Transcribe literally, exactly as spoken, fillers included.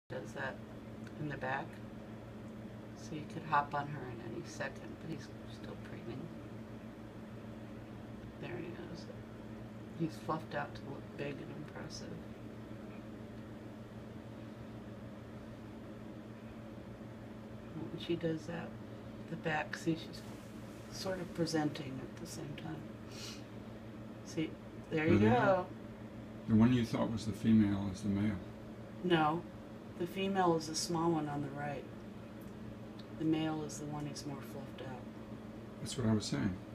Does that in the back. So you could hop on her in any second, but he's still preening. There he is. He's fluffed out to look big and impressive. When she does that, the back, see, she's sort of presenting at the same time. See, there you There they go. are. The one you thought was the female is the male. No, the female is the small one on the right. The male is the one who's more fluffed out. That's what I was saying.